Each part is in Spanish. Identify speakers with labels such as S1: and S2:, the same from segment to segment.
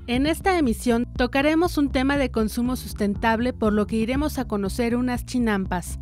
S1: En esta emisión tocaremos un tema de consumo sustentable, por lo que iremos a conocer unas chinampas.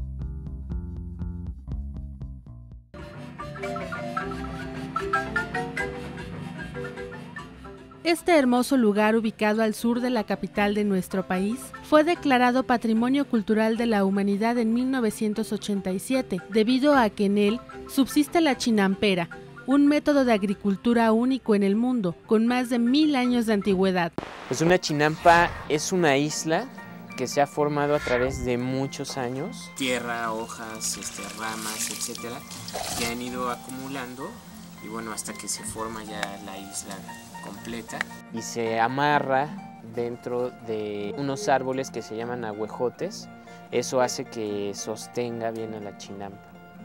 S1: Este hermoso lugar, ubicado al sur de la capital de nuestro país, fue declarado Patrimonio Cultural de la Humanidad en 1987, debido a que en él subsiste la chinampera, un método de agricultura único en el mundo, con más de 1000 años de antigüedad.
S2: Pues una chinampa es una isla que se ha formado a través de muchos años. Tierra, hojas, ramas, etcétera, que han ido acumulando y bueno, hasta que se forma ya la isla completa. Y se amarra dentro de unos árboles que se llaman ahuejotes. Eso hace que sostenga bien a la chinampa.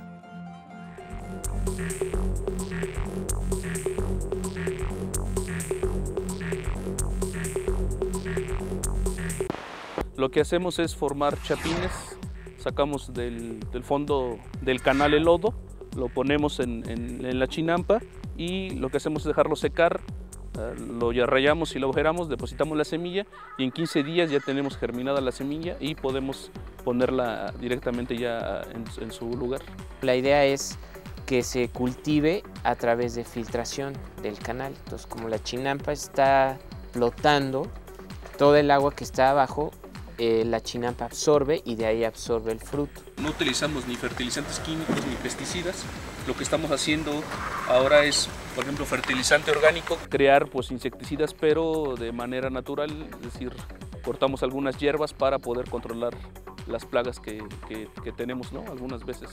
S3: Lo que hacemos es formar chapines, sacamos del fondo del canal el lodo, lo ponemos en la chinampa y lo que hacemos es dejarlo secar, lo ya rayamos y lo agujeramos, depositamos la semilla y en 15 días ya tenemos germinada la semilla y podemos ponerla directamente ya en su lugar. La idea es que se cultive a través de filtración del canal. Entonces, como la chinampa está flotando, todo el agua que está abajo, la chinampa absorbe y de ahí absorbe el fruto. No utilizamos ni fertilizantes químicos ni pesticidas. Lo que estamos haciendo ahora es, por ejemplo, fertilizante orgánico, crear pues insecticidas pero de manera natural, es decir, cortamos algunas hierbas para poder controlar las plagas que tenemos, ¿no? Algunas veces.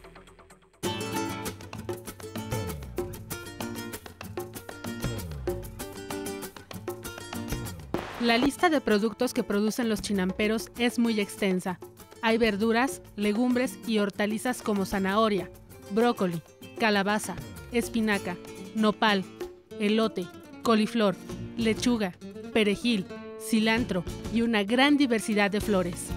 S1: La lista de productos que producen los chinamperos es muy extensa. Hay verduras, legumbres y hortalizas como zanahoria, brócoli, calabaza, espinaca, nopal, elote, coliflor, lechuga, perejil, cilantro y una gran diversidad de flores.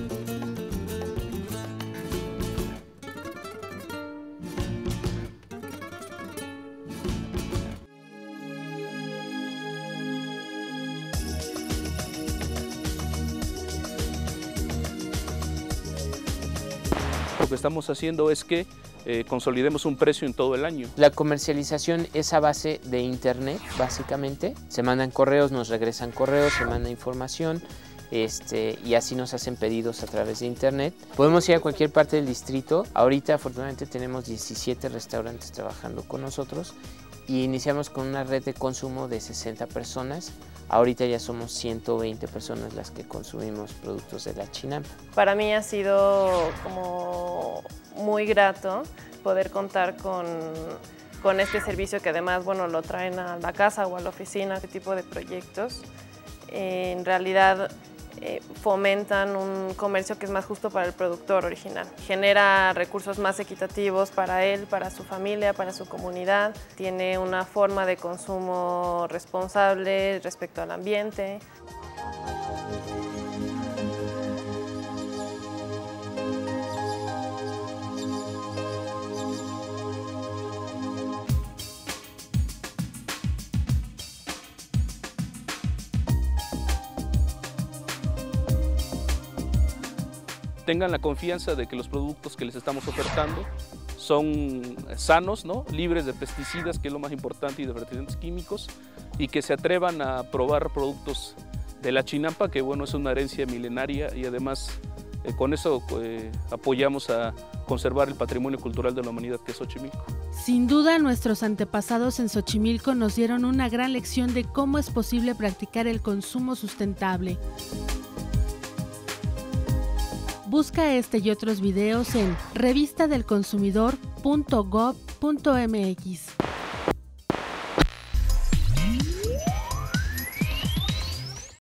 S3: Lo que estamos haciendo es que consolidemos un precio en todo el año.
S2: La comercialización es a base de internet, básicamente. Se mandan correos, nos regresan correos, se manda información y así nos hacen pedidos a través de internet. Podemos ir a cualquier parte del distrito. Ahorita, afortunadamente, tenemos 17 restaurantes trabajando con nosotros y iniciamos con una red de consumo de 60 personas. Ahorita ya somos 120 personas las que consumimos productos de la chinampa.
S4: Para mí ha sido como muy grato poder contar con este servicio que además, bueno, lo traen a la casa o a la oficina, este tipo de proyectos. En realidad fomentan un comercio que es más justo para el productor original. Genera recursos más equitativos para él, para su familia, para su comunidad. Tiene una forma de consumo responsable respecto al ambiente.
S3: Tengan la confianza de que los productos que les estamos ofertando son sanos, ¿no? Libres de pesticidas, que es lo más importante, y de fertilizantes químicos, y que se atrevan a probar productos de la chinampa, que bueno, es una herencia milenaria y además con eso apoyamos a conservar el patrimonio cultural de la humanidad que es Xochimilco.
S1: Sin duda, nuestros antepasados en Xochimilco nos dieron una gran lección de cómo es posible practicar el consumo sustentable. Busca este y otros videos en revistadelconsumidor.gov.mx.